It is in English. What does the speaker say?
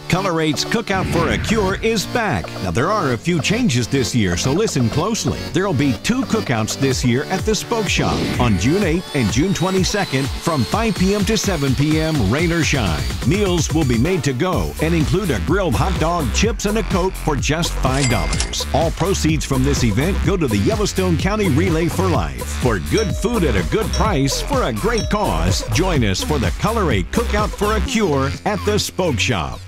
Color8's Cookout for a Cure is back. Now, there are a few changes this year, so listen closely. There will be 2 cookouts this year at the Spoke Shop on June 8th and June 22nd from 5 p.m. to 7 p.m., rain or shine. Meals will be made to go and include a grilled hot dog, chips, and a Coke for just $5. All proceeds from this event go to the Yellowstone County Relay for Life. For good food at a good price for a great cause, join us for the Color8 Cookout for a Cure at the Spoke Shop.